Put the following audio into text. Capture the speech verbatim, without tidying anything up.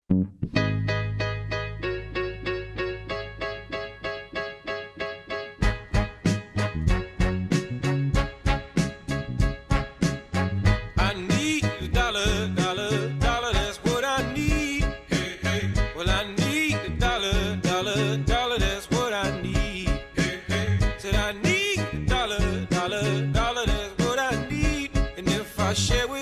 I need a dollar, dollar, dollar, that's what I need. Hey, hey. Well, I need a dollar, dollar, dollar, that's what I need. Hey, hey. Said I need a dollar, dollar, dollar, that's what I need. And if I share with